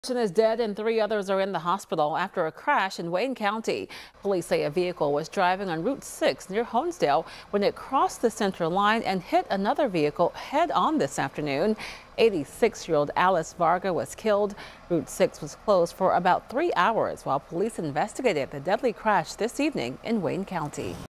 Person is dead and 3 others are in the hospital after a crash in Wayne County. Police say a vehicle was driving on Route 6 near Honesdale when it crossed the center line and hit another vehicle head on this afternoon. 86-year-old Alice Varga was killed. Route 6 was closed for about 3 hours while police investigated the deadly crash this evening in Wayne County.